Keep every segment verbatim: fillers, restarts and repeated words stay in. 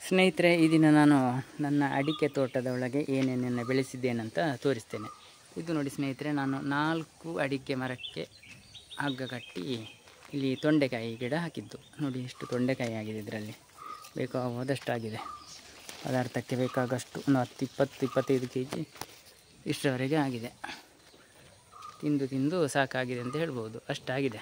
ಸ್ನೇಹಿತರೆ, ಈ ದಿನ ನಾನು ನನ್ನ ಅಡಿಕೆ ತೋಟದ ಒಳಗೆ ಏನೇನನ್ನು ಬೆಳೆಸಿದ್ದೇನಂತ ತೋರಿಸ್ತೇನೆ. ಇದು ನೋಡಿ ಸ್ನೇಹಿತರೆ, ನಾನು ನಾಲ್ಕು ಅಡಿಕೆ ಮರಕ್ಕೆ ಹಗ್ಗ ಕಟ್ಟಿ ಇಲ್ಲಿ ತೊಂಡೆಕಾಯಿ ಗಿಡ ಹಾಕಿದ್ದು. ನೋಡಿ ಎಷ್ಟು ತೊಂಡೆಕಾಯಿ ಆಗಿದೆ, ಇದರಲ್ಲಿ ಬೇಕಾದಷ್ಟು ಆಗಿದೆ. ಪದಾರ್ಥಕ್ಕೆ ಬೇಕಾಗಷ್ಟು ಒಂದು ಹತ್ತು ಇಪ್ಪತ್ತು ಇಪ್ಪತ್ತೈದು ಕೆ ಜಿ ಇಷ್ಟರವರೆಗೆ ಆಗಿದೆ. ತಿಂದು ತಿಂದು ಸಾಕಾಗಿದೆ ಅಂತ ಹೇಳ್ಬೋದು, ಅಷ್ಟಾಗಿದೆ.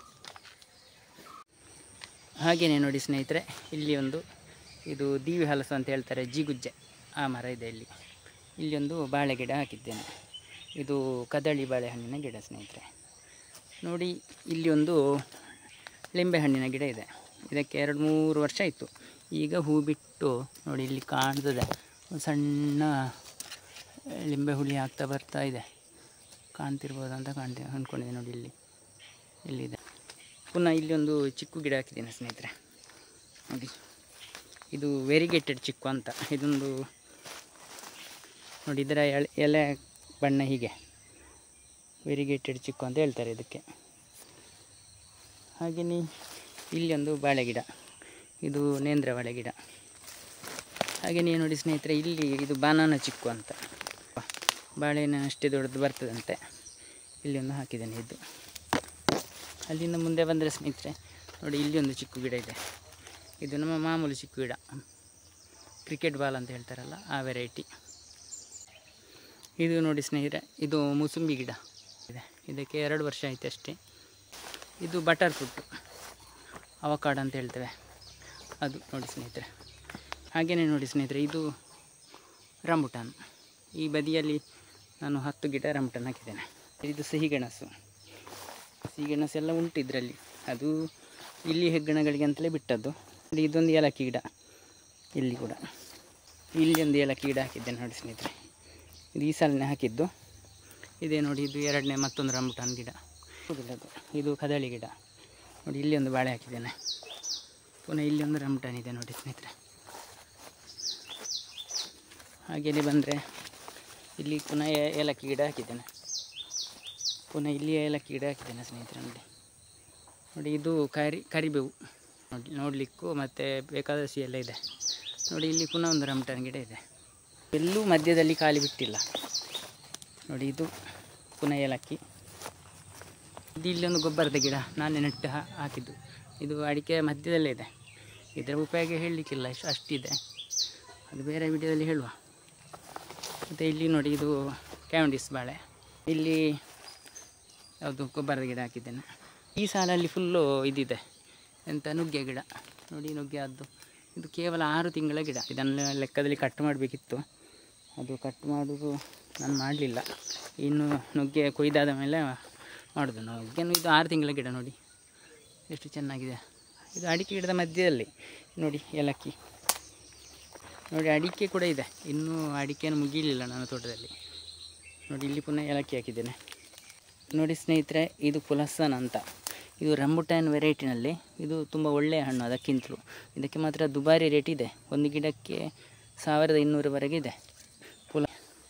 ಹಾಗೆಯೇ ನೋಡಿ ಸ್ನೇಹಿತರೆ, ಇಲ್ಲಿ ಒಂದು ಇದು ದೀವಿ ಹಲಸು ಅಂತ ಹೇಳ್ತಾರೆ, ಜಿಗುಜ್ಜೆ, ಆ ಮರ ಇದೆ. ಇಲ್ಲಿ ಇಲ್ಲಿ ಒಂದು ಬಾಳೆ ಗಿಡ ಹಾಕಿದ್ದೇನೆ. ಇದು ಕದಳಿ ಬಾಳೆಹಣ್ಣಿನ ಗಿಡ ಸ್ನೇಹಿತರೆ. ನೋಡಿ, ಇಲ್ಲಿ ಒಂದು ಲಿಂಬೆಹಣ್ಣಿನ ಗಿಡ ಇದೆ. ಇದಕ್ಕೆ ಎರಡು ಮೂರು ವರ್ಷ ಆಯಿತು. ಈಗ ಹೂ ಬಿಟ್ಟು ನೋಡಿ ಇಲ್ಲಿ ಕಾಣ್ತದೆ, ಒಂದು ಸಣ್ಣ ಲಿಂಬೆ ಹುಳಿ ಆಗ್ತಾ ಬರ್ತಾ ಇದೆ. ಕಾಣ್ತಿರ್ಬೋದು ಅಂತ ಕಾಣ್ತೀನಿ ಅಂದ್ಕೊಂಡಿದೆ. ನೋಡಿ ಇಲ್ಲಿ ಇಲ್ಲಿದೆ. ಪುನಃ ಇಲ್ಲಿ ಒಂದು ಚಿಕ್ಕು ಗಿಡ ಹಾಕಿದ್ದೇನೆ ಸ್ನೇಹಿತರೆ. ನೋಡಿ, ಇದು ವೆರಿಗೇಟೆಡ್ ಚಿಕ್ಕು ಅಂತ. ಇದೊಂದು ನೋಡಿ, ಇದರ ಎಳೆ ಎಲೆ ಬಣ್ಣ ಹೀಗೆ ವೆರಿಗೇಟೆಡ್ ಚಿಕ್ಕು ಅಂತ ಹೇಳ್ತಾರೆ ಇದಕ್ಕೆ. ಹಾಗೆಯೇ ಇಲ್ಲಿ ಒಂದು ಬಾಳೆ ಗಿಡ, ಇದು ನೇಂದ್ರ ಬಾಳೆ ಗಿಡ. ಹಾಗೆಯೇ ನೋಡಿ ಸ್ನೇಹಿತರೆ, ಇಲ್ಲಿ ಇದು ಬನಾನಾ ಚಿಕ್ಕು ಅಂತ, ಬಾಳೆನ ಅಷ್ಟೇ ದೊಡ್ಡದು ಬರ್ತದಂತೆ. ಇಲ್ಲಿ ಒಂದು ಹಾಕಿದ್ದೇನೆ. ಇದು ಅಲ್ಲಿಂದ ಮುಂದೆ ಬಂದರೆ ಸ್ನೇಹಿತರೆ ನೋಡಿ, ಇಲ್ಲಿ ಒಂದು ಚಿಕ್ಕು ಗಿಡ ಇದೆ. ಇದು ನಮ್ಮ ಮಾಮೂಲಿ ಚಿಕ್ಕು ಗಿಡ, ಕ್ರಿಕೆಟ್ ಬಾಲ್ ಅಂತ ಹೇಳ್ತಾರಲ್ಲ, ಆ ವೆರೈಟಿ. ಇದು ನೋಡಿ ಸ್ನೇಹಿತರೆ, ಇದು ಮೂಸಂಬಿ ಗಿಡ ಇದೆ. ಇದಕ್ಕೆ ಎರಡು ವರ್ಷ ಆಯ್ತು ಅಷ್ಟೇ. ಇದು ಬಟರ್ ಫ್ರೂಟ್, ಅವಕಾಡೋ ಅಂತ ಹೇಳ್ತೇವೆ ಅದು. ನೋಡಿ ಸ್ನೇಹಿತರೆ, ಹಾಗೆಯೇ ನೋಡಿ ಸ್ನೇಹಿತರೆ, ಇದು ರಂಬುಟಾನ್. ಈ ಬದಿಯಲ್ಲಿ ನಾನು ಹತ್ತು ಗಿಡ ರಂಬುಟಾನ್ ಹಾಕಿದ್ದೇನೆ. ಇದು ಸಿಹಿಗೆಣಸು. ಸಿಹಿಗೆಣಸು ಎಲ್ಲ ಉಂಟು ಇದರಲ್ಲಿ. ಅದು ಇಲ್ಲಿ ಹೆಗ್ಗಣಗಳಿಗೆ ಅಂತಲೇ ಬಿಟ್ಟದ್ದು. ಇದೊಂದು ಏಲಕ್ಕಿ ಗಿಡ, ಇಲ್ಲಿ ಕೂಡ ಇಲ್ಲಿ ಒಂದು ಏಲಕ್ಕಿ ಗಿಡ ಹಾಕಿದ್ದೇನೆ ನೋಡಿ ಸ್ನೇಹಿತರೆ. ಇದು ಈ ಸಾಲನೇ ಹಾಕಿದ್ದು. ಇದೇ ನೋಡಿ, ಇದು ಎರಡನೇ ಮತ್ತೊಂದು ರಂಬುಟಾನ್ ಗಿಡ. ಅದು ಇದು ಕದಳಿ ಗಿಡ. ನೋಡಿ, ಇಲ್ಲಿ ಒಂದು ಬಾಳೆ ಹಾಕಿದ್ದೇನೆ. ಪುನಃ ಇಲ್ಲಿ ಒಂದು ರಂಬುಟಾನ್ ಇದೆ ನೋಡಿ ಸ್ನೇಹಿತರೆ. ಹಾಗೆಯೇ ಬಂದರೆ ಇಲ್ಲಿ ಪುನಃ ಏಲಕ್ಕಿ ಗಿಡ ಹಾಕಿದ್ದೇನೆ. ಪುನಃ ಇಲ್ಲಿ ಏಲಕ್ಕಿ ಗಿಡ ಹಾಕಿದ್ದೇನೆ ಸ್ನೇಹಿತರೆ. ನೋಡಿ ನೋಡಿ, ಇದು ಕರಿ ಕರಿಬೇವು ನೋಡಿ ನೋಡಲಿಕ್ಕೂ ಮತ್ತು ಬೇಕಾದಷ್ಟು ಎಲ್ಲ ಇದೆ. ನೋಡಿ, ಇಲ್ಲಿ ಪುನಃ ಒಂದು ರಂಬುಟಾನ್ ಗಿಡ ಇದೆ. ಎಲ್ಲೂ ಮಧ್ಯದಲ್ಲಿ ಖಾಲಿ ಬಿಟ್ಟಿಲ್ಲ. ನೋಡಿ, ಇದು ಪುನಃ ಏಲಕ್ಕಿ. ಇದು ಇಲ್ಲೊಂದು ಗೊಬ್ಬರದ ಗಿಡ ನಾನೇ ನೆಟ್ಟು ಹಾಕಿದ್ದು. ಇದು ಅಡಿಕೆ ಮಧ್ಯದಲ್ಲೇ ಇದೆ. ಇದರ ಉಪಯೋಗ ಹೇಳಲಿಕ್ಕಿಲ್ಲ, ಇಷ್ಟು ಅಷ್ಟಿದೆ, ಅದು ಬೇರೆ ವಿಡಿಯೋದಲ್ಲಿ ಹೇಳುವ. ಮತ್ತು ಇಲ್ಲಿ ನೋಡಿ, ಇದು ಕ್ಯಾವಂಡಿಸ್ ಬಾಳೆ. ಇಲ್ಲಿ ಯಾವುದು ಗೊಬ್ಬರದ ಗಿಡ ಹಾಕಿದ್ದೇನೆ. ಈ ಸಾಲಲ್ಲಿ ಫುಲ್ಲು ಇದಿದೆ, ಎಂಥ ನುಗ್ಗೆ ಗಿಡ. ನೋಡಿ, ನುಗ್ಗೆ ಆದ್ದು. ಇದು ಕೇವಲ ಆರು ತಿಂಗಳ ಗಿಡ. ಇದನ್ನು ಲೆಕ್ಕದಲ್ಲಿ ಕಟ್ ಮಾಡಬೇಕಿತ್ತು, ಅದು ಕಟ್ ಮಾಡೋದು ನಾನು ಮಾಡಲಿಲ್ಲ. ಇನ್ನು ನುಗ್ಗೆ ಕೊಯ್ದಾದ ಮೇಲೆ ಮಾಡೋದು. ನುಗ್ಗೆನು ಇದು ಆರು ತಿಂಗಳ ಗಿಡ. ನೋಡಿ ಎಷ್ಟು ಚೆನ್ನಾಗಿದೆ. ಇದು ಅಡಿಕೆ ಗಿಡದ ಮಧ್ಯದಲ್ಲಿ ನೋಡಿ ಏಲಕ್ಕಿ. ನೋಡಿ, ಅಡಿಕೆ ಕೂಡ ಇದೆ. ಇನ್ನೂ ಅಡಿಕೆಯನ್ನು ಮುಗಿಲಿಲ್ಲ ನನ್ನ ತೋಟದಲ್ಲಿ. ನೋಡಿ, ಇಲ್ಲಿ ಪುನಃ ಏಲಕ್ಕಿ ಹಾಕಿದ್ದೇನೆ. ನೋಡಿ ಸ್ನೇಹಿತರೆ, ಇದು ಪುಲಸನ್ ಅಂತ. ಇದು ರಂಬುಟಾನ್ ವೆರೈಟಿನಲ್ಲಿ ಇದು ತುಂಬ ಒಳ್ಳೆಯ ಹಣ್ಣು ಅದಕ್ಕಿಂತಲೂ. ಇದಕ್ಕೆ ಮಾತ್ರ ದುಬಾರಿ ರೇಟ್ ಇದೆ. ಒಂದು ಗಿಡಕ್ಕೆ ಸಾವಿರದ ಇನ್ನೂರವರೆಗೆ ಇದೆ. ಪುಲ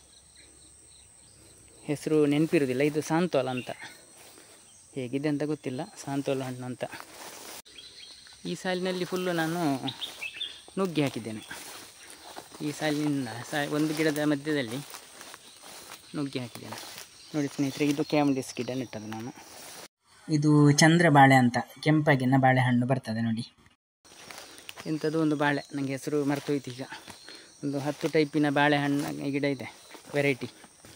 ಹೆಸರು ನೆನಪಿರೋದಿಲ್ಲ. ಇದು ಸಾಂತೋಲ ಅಂತ, ಹೇಗಿದೆ ಅಂತ ಗೊತ್ತಿಲ್ಲ. ಸಾಂತೋಲ ಹಣ್ಣು ಅಂತ. ಈ ಸಾಲಿನಲ್ಲಿ ಫುಲ್ಲು ನಾನು ನುಗ್ಗೆ ಹಾಕಿದ್ದೇನೆ. ಈ ಸಾಲಿನಿಂದ ಸಾ ಒಂದು ಗಿಡದ ಮಧ್ಯದಲ್ಲಿ ನುಗ್ಗೆ ಹಾಕಿದ್ದೇನೆ. ನೋಡಿ ಸ್ನೇಹಿತರೆ, ಇದು ಕ್ಯಾವಂಡಿಸ್ ಗಿಡ ನೆಟ್ಟದು ನಾನು. ಇದು ಚಂದ್ರ ಬಾಳೆ ಅಂತ, ಕೆಂಪಾಗಿನ ಬಾಳೆಹಣ್ಣು ಬರ್ತದೆ ನೋಡಿ. ಇಂಥದ್ದು ಒಂದು ಬಾಳೆ, ನನಗೆ ಹೆಸರು ಮರ್ತೋಯ್ತು ಈಗ. ಒಂದು ಹತ್ತು ಟೈಪಿನ ಬಾಳೆಹಣ್ಣು ಗಿಡ ಇದೆ, ವೆರೈಟಿ.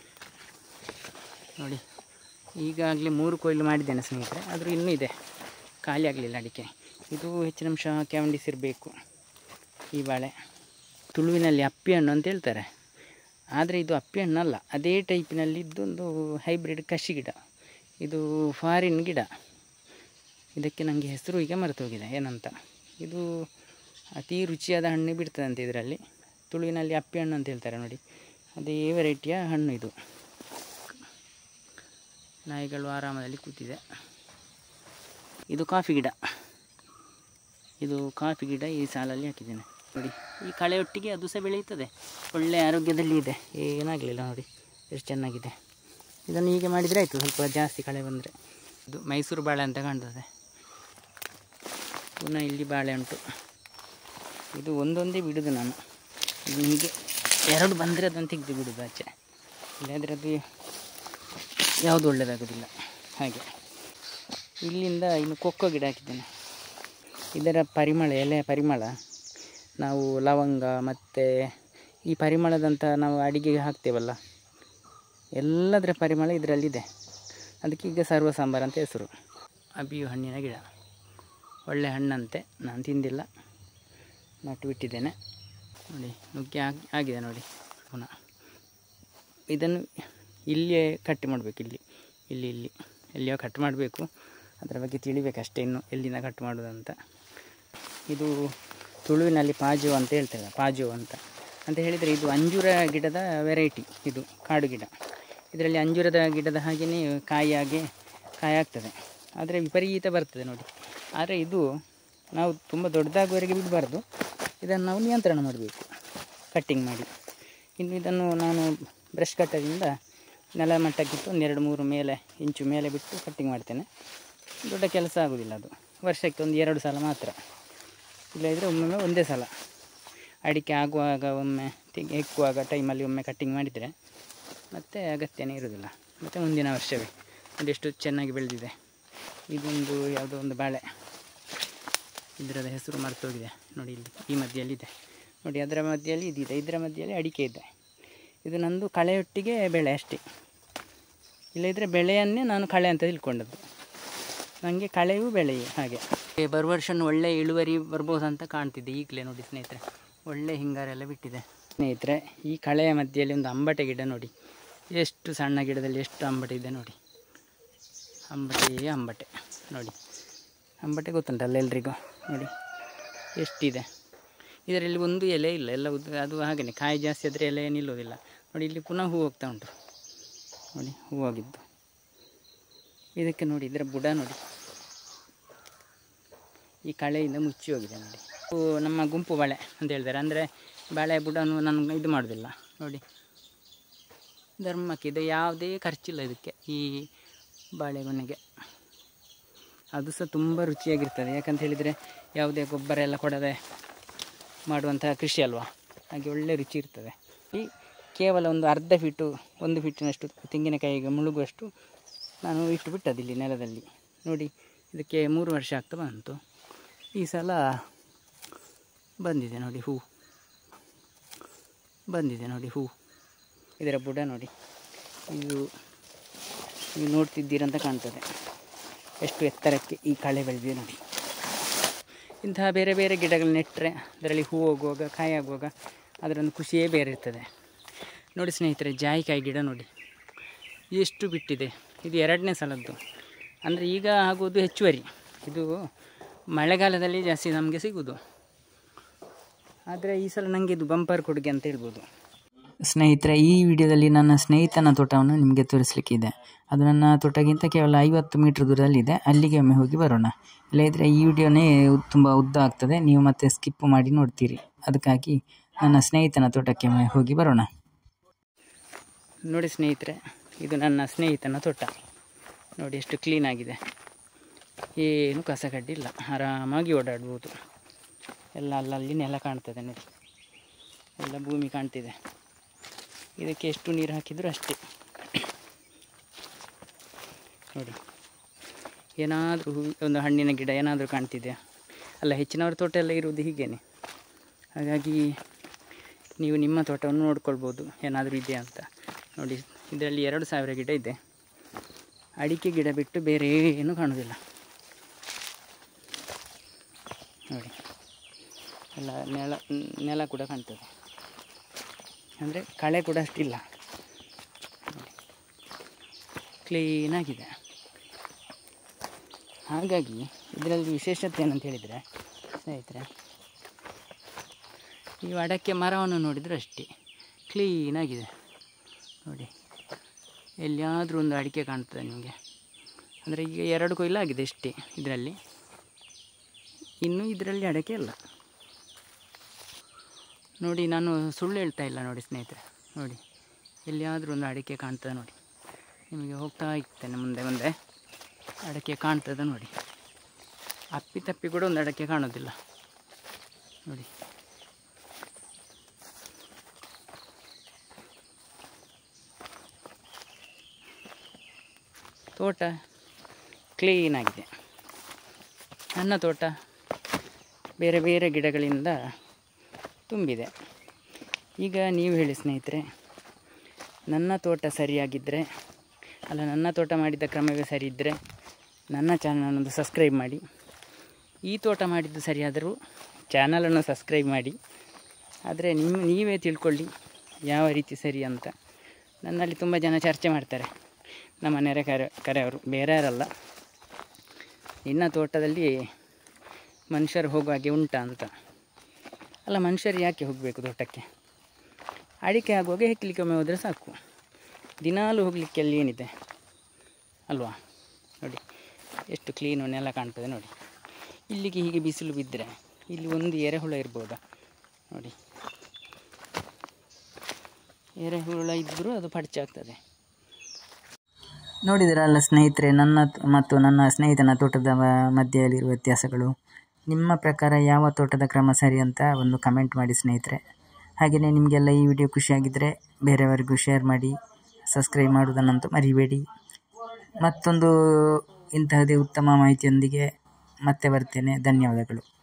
ನೋಡಿ, ಈಗಾಗಲೇ ಮೂರು ಕೊಯ್ಲು ಮಾಡಿದ್ದೇನೆ ಸ್ನೇಹಿತರೆ, ಆದರೂ ಇನ್ನೂ ಇದೆ, ಖಾಲಿ ಆಗಲಿಲ್ಲ ಅಡಿಕೆ. ಇದು ಹೆಚ್ಚಿನ ಅಂಶ ಕ್ಯಾವಂಡಿಸ್ ಇರಬೇಕು ಈ ಬಾಳೆ. ತುಳುವಿನಲ್ಲಿ ಅಪ್ಪಿ ಹಣ್ಣು ಅಂತ ಹೇಳ್ತಾರೆ, ಆದರೆ ಇದು ಅಪ್ಪಿ ಹಣ್ಣಲ್ಲ. ಅದೇ ಟೈಪಿನಲ್ಲಿ ಇದ್ದೊಂದು ಹೈಬ್ರಿಡ್ ಕಷಿ ಗಿಡ. ಇದು ಫಾರಿನ್ ಗಿಡ. ಇದಕ್ಕೆ ನನಗೆ ಹೆಸರು ಈಗ ಮರೆತೋಗಿದೆ ಏನಂತ. ಇದು ಅತಿ ರುಚಿಯಾದ ಹಣ್ಣು ಬಿಡ್ತದಂತೆ ಇದರಲ್ಲಿ. ತುಳುವಿನಲ್ಲಿ ಅಪ್ಪಿ ಹಣ್ಣು ಅಂತ ಹೇಳ್ತಾರೆ ನೋಡಿ, ಅದೇ ವೆರೈಟಿಯ ಹಣ್ಣು ಇದು. ನಾಯಿಗಳು ಆರಾಮದಲ್ಲಿ ಕೂತಿದೆ. ಇದು ಕಾಫಿ ಗಿಡ. ಇದು ಕಾಫಿ ಗಿಡ ಈ ಸಾಲಲ್ಲಿ ಹಾಕಿದ್ದೇನೆ ನೋಡಿ. ಈ ಕಳೆಯೊಟ್ಟಿಗೆ ಅದು ಸಹ ಬೆಳೆಯುತ್ತದೆ, ಒಳ್ಳೆಯ ಆರೋಗ್ಯದಲ್ಲಿ ಇದೆ, ಏನಾಗಲಿಲ್ಲ ನೋಡಿ ಎಷ್ಟು ಚೆನ್ನಾಗಿದೆ. ಇದನ್ನು ಹೀಗೆ ಮಾಡಿದರೆ ಆಯಿತು, ಸ್ವಲ್ಪ ಜಾಸ್ತಿ ಕಳೆ ಬಂದರೆ. ಇದು ಮೈಸೂರು ಬಾಳೆ ಅಂತ ಕಾಣ್ತದೆ. ಪುನಃ ಇಲ್ಲಿ ಬಾಳೆ ಉಂಟು. ಇದು ಒಂದೊಂದೇ ಬಿಡೋದು ನಾನು. ನಿಮಗೆ ಎರಡು ಬಂದರೆ ಅದನ್ನು ತೆಗೆದು ಬಿಡೋದು ಆಚೆ, ಇಲ್ಲಾದರೆ ಅದು ಯಾವುದು ಒಳ್ಳೆಯದಾಗೋದಿಲ್ಲ. ಹಾಗೆ ಇಲ್ಲಿಂದ ಇನ್ನು ಕೊಕ್ಕೋ ಗಿಡ ಹಾಕಿದ್ದೇನೆ. ಇದರ ಪರಿಮಳ, ಎಲೆಯ ಪರಿಮಳ ನಾವು ಲವಂಗ ಮತ್ತು ಈ ಪರಿಮಳದಂಥ ನಾವು ಅಡಿಗೆಗೆ ಹಾಕ್ತೇವಲ್ಲ, ಎಲ್ಲದರ ಪರಿಮಳ ಇದರಲ್ಲಿದೆ. ಅದಕ್ಕೆ ಈಗ ಸರ್ವ ಸಾಂಬಾರು ಅಂತ ಹೆಸರು. ಅಬಿಯು ಹಣ್ಣಿನ ಗಿಡ ಒಳ್ಳೆ ಹಣ್ಣಂತೆ, ನಾನು ತಿಂದಿಲ್ಲ, ನಟ್ಟು ಬಿಟ್ಟಿದ್ದೇನೆ. ನೋಡಿ ನುಗ್ಗೆ ಆಗಿ ಆಗಿದೆ ನೋಡಿ. ಪುನಃ ಇದನ್ನು ಇಲ್ಲಿಯೇ ಕಟ್ ಮಾಡಬೇಕು, ಇಲ್ಲಿ ಇಲ್ಲಿ ಇಲ್ಲಿ ಎಲ್ಲಿಯೋ ಕಟ್ ಮಾಡಬೇಕು. ಅದರ ಬಗ್ಗೆ ತಿಳಿಬೇಕಷ್ಟೇ ಇನ್ನು ಎಲ್ಲಿಂದ ಕಟ್ ಮಾಡೋದಂತ. ಇದು ತುಳುವಿನಲ್ಲಿ ಪಾಜೋ ಅಂತ ಹೇಳ್ತಾರೆ, ಪಾಜೋ ಅಂತ ಅಂತ ಹೇಳಿದರೆ ಇದು ಅಂಜೂರ ಗಿಡದ ವೆರೈಟಿ. ಇದು ಕಾಡು ಗಿಡ. ಇದರಲ್ಲಿ ಅಂಜೂರದ ಗಿಡದ ಹಾಗೆಯೇ ಕಾಯಿಯಾಗಿ ಕಾಯಾಗ್ತದೆ, ಆದರೆ ವಿಪರೀತ ಬರ್ತದೆ ನೋಡಿ. ಆದರೆ ಇದು ನಾವು ತುಂಬ ದೊಡ್ಡದಾಗುವವರೆಗೆ ಬಿಡಬಾರ್ದು, ಇದನ್ನು ನಾವು ನಿಯಂತ್ರಣ ಮಾಡಬೇಕು ಕಟ್ಟಿಂಗ್ ಮಾಡಿ. ಇನ್ನು ಇದನ್ನು ನಾನು ಬ್ರಷ್ ಕಟ್ಟರಿಂದ ನೆಲ ಮಟ್ಟಕ್ಕಿಟ್ಟು ಒಂದೆರಡು ಮೂರು ಮೇಲೆ ಇಂಚು ಮೇಲೆ ಬಿಟ್ಟು ಕಟ್ಟಿಂಗ್ ಮಾಡ್ತೇನೆ. ದೊಡ್ಡ ಕೆಲಸ ಆಗೋದಿಲ್ಲ ಅದು, ವರ್ಷಕ್ಕೆ ಒಂದು ಎರಡು ಸಲ ಮಾತ್ರ, ಇಲ್ಲದಿದ್ದರೆ ಒಮ್ಮೊಮ್ಮೆ ಒಂದೇ ಸಲ. ಅಡಿಕೆ ಆಗುವಾಗ ಒಮ್ಮೆ ತೆಗೆ ಹೆಕ್ಕುವಾಗ ಟೈಮಲ್ಲಿ ಒಮ್ಮೆ ಕಟ್ಟಿಂಗ್ ಮಾಡಿದರೆ ಮತ್ತು ಅಗತ್ಯನೇ ಇರೋದಿಲ್ಲ. ಮತ್ತು ಮುಂದಿನ ವರ್ಷವೇ ಅದೆಷ್ಟು ಚೆನ್ನಾಗಿ ಬೆಳೆದಿದೆ. ಇದೊಂದು ಯಾವುದೋ ಒಂದು ಬಾಳೆ, ಇದರದ ಹೆಸರು ಮರ್ತೋಗಿದೆ ನೋಡಿ. ಇಲ್ಲಿ ಈ ಮಧ್ಯೆಯಲ್ಲಿದೆ ನೋಡಿ, ಅದರ ಮಧ್ಯೆಯಲ್ಲಿ ಇದಿದೆ, ಇದರ ಮಧ್ಯೆಯಲ್ಲಿ ಅಡಿಕೆ ಇದೆ. ಇದು ನಂದು ಕಳೆಯೊಟ್ಟಿಗೆ ಬೆಳೆ ಅಷ್ಟೇ, ಇಲ್ಲದಿದ್ದರೆ ಬೆಳೆಯನ್ನೇ ನಾನು ಕಳೆ ಅಂತ ತಿಳ್ಕೊಂಡದ್ದು. ನನಗೆ ಕಳೆಯೂ ಬೆಳೆಯು ಹಾಗೆ. ಬರುವ ವರ್ಷ ಒಳ್ಳೆಯ ಇಳುವರಿ ಬರ್ಬೋದು ಅಂತ ಕಾಣ್ತಿದ್ದೆ ಈಗಲೇ ನೋಡಿ ಸ್ನೇಹಿತರೆ, ಒಳ್ಳೆ ಹಿಂಗಾರೆಲ್ಲ ಬಿಟ್ಟಿದೆ ಸ್ನೇಹಿತರೆ. ಈ ಕಳೆಯ ಮಧ್ಯೆಯಲ್ಲಿ ಒಂದು ಅಂಬಟೆ ಗಿಡ ನೋಡಿ, ಎಷ್ಟು ಸಣ್ಣ ಗಿಡದಲ್ಲಿ ಎಷ್ಟು ಅಂಬಟೆ ಇದೆ ನೋಡಿ. ಅಂಬಟೆ ಅಂಬಟೆ ನೋಡಿ, ಅಂಬಟೆ ಗೊತ್ತುಂಟಲ್ಲ ಎಲ್ರಿಗೂ ನೋಡಿ ಎಷ್ಟಿದೆ. ಇದರಲ್ಲಿ ಒಂದು ಎಲೆ ಇಲ್ಲ, ಎಲ್ಲ ಉದ್ದ, ಅದು ಹಾಗೆಯೇ ಕಾಯಿ ಜಾಸ್ತಿ ಆದರೆ ಎಲೆ ನಿಲ್ಲೋದಿಲ್ಲ ನೋಡಿ. ಇಲ್ಲಿ ಪುನಃ ಹೂ ಹೋಗ್ತಾ ಉಂಟು ನೋಡಿ, ಹೂವಾಗಿದ್ದು ಇದಕ್ಕೆ ನೋಡಿ. ಇದರ ಬುಡ ನೋಡಿ, ಈ ಕಳೆಯಿಂದ ಮುಚ್ಚಿ ಹೋಗಿದೆ ನೋಡಿ. ನಮ್ಮ ಗುಂಪು ಬಾಳೆ ಅಂತ ಹೇಳ್ತಾರೆ, ಅಂದರೆ ಬಾಳೆ ಬುಡನು ನಾನು ಇದು ಮಾಡೋದಿಲ್ಲ ನೋಡಿ. ಧರ್ಮಕ್ಕೆ ಇದು ಯಾವುದೇ ಖರ್ಚಿಲ್ಲ ಇದಕ್ಕೆ, ಈ ಬಾಳೆಗೊನೆಗೆ. ಅದು ಸಹ ತುಂಬ ರುಚಿಯಾಗಿರ್ತದೆ, ಯಾಕಂತ ಹೇಳಿದರೆ ಯಾವುದೇ ಗೊಬ್ಬರ ಎಲ್ಲ ಕೊಡದೆ ಮಾಡುವಂತಹ ಕೃಷಿ ಅಲ್ವಾ, ಹಾಗೆ ಒಳ್ಳೆ ರುಚಿ ಇರ್ತದೆ. ಈ ಕೇವಲ ಒಂದು ಅರ್ಧ ಫೀಟು ಒಂದು ಫೀಟಿನಷ್ಟು ತೆಂಗಿನಕಾಯಿಗೆ ಮುಳುಗುವಷ್ಟು ನಾನು ಇಟ್ಟು ಬಿಟ್ಟದಿಲ್ಲಿ ನೆಲದಲ್ಲಿ ನೋಡಿ. ಇದಕ್ಕೆ ಮೂರು ವರ್ಷ ಆಗ್ತಾ ಬಂತು. ಈ ಸಲ ಬಂದಿದೆ ನೋಡಿ ಹೂ, ಬಂದಿದೆ ನೋಡಿ ಹೂ. ಇದರ ಬುಡ ನೋಡಿ, ಇದು ನೀವು ನೋಡ್ತಿದ್ದೀರಂತ ಕಾಣ್ತದೆ ಎಷ್ಟು ಎತ್ತರಕ್ಕೆ ಈ ಕಳೆ ಬೆಳೆದಿದೆ ನೋಡಿ. ಇಂತಹ ಬೇರೆ ಬೇರೆ ಗಿಡಗಳು ನೆಟ್ಟರೆ ಅದರಲ್ಲಿ ಹೂ ಹೋಗುವಾಗ ಕಾಯಿ ಆಗುವಾಗ ಅದರೊಂದು ಖುಷಿಯೇ ಬೇರೆ ಇರ್ತದೆ ನೋಡಿ ಸ್ನೇಹಿತರೆ. ಜಾಯಿಕಾಯಿ ಗಿಡ ನೋಡಿ ಎಷ್ಟು ಬಿಟ್ಟಿದೆ. ಇದು ಎರಡನೇ ಸಲದ್ದು, ಅಂದರೆ ಈಗ ಆಗೋದು ಹೆಚ್ಚುವರಿ. ಇದು ಮಳೆಗಾಲದಲ್ಲಿ ಜಾಸ್ತಿ ನಮಗೆ ಸಿಗೋದು, ಆದರೆ ಈ ಸಲ ನನಗೆ ಇದು ಬಂಪರ್ ಕೊಡುಗೆ ಅಂತ ಹೇಳ್ಬೋದು ಸ್ನೇಹಿತರೆ. ಈ ವಿಡಿಯೋದಲ್ಲಿ ನನ್ನ ಸ್ನೇಹಿತನ ತೋಟವನ್ನು ನಿಮಗೆ ತೋರಿಸಲಿಕ್ಕಿದೆ. ಅದು ನನ್ನ ತೋಟಕ್ಕಿಂತ ಕೇವಲ ಐವತ್ತು ಮೀಟ್ರ್ ದೂರದಲ್ಲಿದೆ, ಅಲ್ಲಿಗೆ ಒಮ್ಮೆ ಹೋಗಿ ಬರೋಣ. ಇಲ್ಲದಿದ್ದರೆ ಈ ವಿಡಿಯೋನೇ ತುಂಬ ಉದ್ದ ಆಗ್ತದೆ, ನೀವು ಮತ್ತೆ ಸ್ಕಿಪ್ ಮಾಡಿ ನೋಡ್ತೀರಿ. ಅದಕ್ಕಾಗಿ ನನ್ನ ಸ್ನೇಹಿತನ ತೋಟಕ್ಕೆ ಒಮ್ಮೆ ಹೋಗಿ ಬರೋಣ. ನೋಡಿ ಸ್ನೇಹಿತರೆ, ಇದು ನನ್ನ ಸ್ನೇಹಿತನ ತೋಟ ನೋಡಿ, ಎಷ್ಟು ಕ್ಲೀನಾಗಿದೆ, ಏನು ಕಸ ಕಡ್ಡಿಲ್ಲ, ಆರಾಮಾಗಿ ಓಡಾಡ್ಬೋದು. ಎಲ್ಲ ಅಲ್ಲಲ್ಲಿ ನೆಲ ಕಾಣ್ತದೆ ನೋಡಿ, ಎಲ್ಲ ಭೂಮಿ ಕಾಣ್ತಿದೆ. ಇದಕ್ಕೆ ಎಷ್ಟು ನೀರು ಹಾಕಿದರೂ ಅಷ್ಟೇ ನೋಡಿ. ಏನಾದರೂ ಹೂ, ಒಂದು ಹಣ್ಣಿನ ಗಿಡ ಏನಾದರೂ ಕಾಣ್ತಿದೆಯಾ? ಅಲ್ಲ, ಹೆಚ್ಚಿನವ್ರ ತೋಟ ಎಲ್ಲ ಇರುವುದು ಹೀಗೇನೆ. ಹಾಗಾಗಿ ನೀವು ನಿಮ್ಮ ತೋಟವನ್ನು ನೋಡ್ಕೊಳ್ಬೋದು, ಏನಾದರೂ ಇದೆಯಾ ಅಂತ ನೋಡಿ. ಇದರಲ್ಲಿ ಎರಡು ಸಾವಿರ ಗಿಡ ಇದೆ, ಅಡಿಕೆ ಗಿಡ ಬಿಟ್ಟು ಬೇರೆ ಏನೂ ಕಾಣೋದಿಲ್ಲ ನೋಡಿ. ಎಲ್ಲ ನೆಲ ನೆಲ ಕೂಡ ಕಾಣ್ತದೆ, ಅಂದರೆ ಕಳೆ ಕೂಡ ಅಷ್ಟಿಲ್ಲ ನೋಡಿ, ಕ್ಲೀನಾಗಿದೆ. ಹಾಗಾಗಿ ಇದರಲ್ಲಿ ವಿಶೇಷತೆ ಏನಂತ ಹೇಳಿದರೆ ಸ್ನೇಹಿತರೆ, ಈ ಅಡಕೆ ಮರವನ್ನು ನೋಡಿದರೆ ಅಷ್ಟೇ ಕ್ಲೀನಾಗಿದೆ ನೋಡಿ. ಎಲ್ಲಿಯಾದರೂ ಒಂದು ಅಡಿಕೆ ಕಾಣ್ತದೆ ನಿಮಗೆ, ಅಂದರೆ ಈಗ ಎರಡು ಕೊಯ್ಲಾಗಿದೆ ಅಷ್ಟೇ ಇದರಲ್ಲಿ, ಇನ್ನೂ ಇದರಲ್ಲಿ ಅಡಕೆ ಇಲ್ಲ ನೋಡಿ. ನಾನು ಸುಳ್ಳು ಹೇಳ್ತಾ ಇಲ್ಲ ನೋಡಿ ಸ್ನೇಹಿತರೆ, ನೋಡಿ ಎಲ್ಲಿಯಾದರೂ ಒಂದು ಅಡಿಕೆ ಕಾಣ್ತದೆ ನೋಡಿ. ನಿಮಗೆ ಹೋಗ್ತಾ ಇರ್ತೇನೆ ಮುಂದೆ ಮುಂದೆ, ಅಡಕೆ ಕಾಣ್ತದೆ ನೋಡಿ. ಅಪ್ಪಿ ತಪ್ಪಿ ಕೂಡ ಒಂದು ಅಡಕೆ ಕಾಣೋದಿಲ್ಲ ನೋಡಿ. ತೋಟ ಕ್ಲೀನಾಗಿದೆ. ನನ್ನ ತೋಟ ಬೇರೆ ಬೇರೆ ಗಿಡಗಳಿಂದ ತುಂಬಿದೆ. ಈಗ ನೀವು ಹೇಳಿ ಸ್ನೇಹಿತರೆ, ನನ್ನ ತೋಟ ಸರಿಯಾಗಿದ್ದರೆ ಅಲ್ಲ ನನ್ನ ತೋಟ ಮಾಡಿದ ಕ್ರಮವೇ ಸರಿ ಇದ್ದರೆ ನನ್ನ ಚಾನಲನ್ನು ಸಬ್ಸ್ಕ್ರೈಬ್ ಮಾಡಿ. ಈ ತೋಟ ಮಾಡಿದ್ದು ಸರಿಯಾದರೂ ಚಾನಲನ್ನು ಸಬ್ಸ್ಕ್ರೈಬ್ ಮಾಡಿ. ಆದರೆ ನಿಮ್ಮ ನೀವೇ ತಿಳ್ಕೊಳ್ಳಿ ಯಾವ ರೀತಿ ಸರಿ ಅಂತ. ನನ್ನಲ್ಲಿ ತುಂಬ ಜನ ಚರ್ಚೆ ಮಾಡ್ತಾರೆ, ನಮ್ಮ ನೆರೆ ಕರೆ ಕರೆಯವರು, ಬೇರೆ ಯಾರಲ್ಲ. ನಿನ್ನ ತೋಟದಲ್ಲಿ ಮನುಷ್ಯರು ಹೋಗುವ ಹಾಗೆ ಉಂಟಾ ಅಂತ. ಅಲ್ಲ, ಮನುಷ್ಯರು ಯಾಕೆ ಹೋಗಬೇಕು ತೋಟಕ್ಕೆ? ಅಡಿಕೆ ಆಗುವಾಗ ಹೆಕ್ಕಲಿಕ್ಕೆ ಒಮ್ಮೆ ಹೋದರೆ ಸಾಕು. ದಿನಾಲೂ ಹೋಗಲಿಕ್ಕೆ ಅಲ್ಲಿ ಏನಿದೆ ಅಲ್ವಾ? ನೋಡಿ ಎಷ್ಟು ಕ್ಲೀನು ನೆಲ ಕಾಣ್ತದೆ ನೋಡಿ. ಇಲ್ಲಿಗೆ ಹೀಗೆ ಬಿಸಿಲು ಬಿದ್ದರೆ ಇಲ್ಲಿ ಒಂದು ಎರೆಹುಳ ಇರ್ಬೋದಾ ನೋಡಿ. ಎರೆಹುಳ ಇದ್ದರೂ ಅದು ಪಡ್ಚಾಗ್ತದೆ. ನೋಡಿದಿರಲ್ಲ ಸ್ನೇಹಿತರೆ, ನನ್ನ ಮತ್ತು ನನ್ನ ಸ್ನೇಹಿತನ ತೋಟದ ಮಧ್ಯೆಯಲ್ಲಿರುವ ವ್ಯತ್ಯಾಸಗಳು. ನಿಮ್ಮ ಪ್ರಕಾರ ಯಾವ ತೋಟದ ಕ್ರಮ ಸರಿ ಅಂತ ಒಂದು ಕಮೆಂಟ್ ಮಾಡಿ ಸ್ನೇಹಿತರೆ. ಹಾಗೆಯೇ ನಿಮಗೆಲ್ಲ ಈ ವಿಡಿಯೋ ಖುಷಿಯಾಗಿದ್ದರೆ ಬೇರೆಯವರಿಗೂ ಶೇರ್ ಮಾಡಿ, ಸಬ್ಸ್ಕ್ರೈಬ್ ಮಾಡುವುದನ್ನಂತೂ ಮರಿಬೇಡಿ. ಮತ್ತೊಂದು ಇಂತಹದೇ ಉತ್ತಮ ಮಾಹಿತಿಯೊಂದಿಗೆ ಮತ್ತೆ ಬರ್ತೇನೆ. ಧನ್ಯವಾದಗಳು.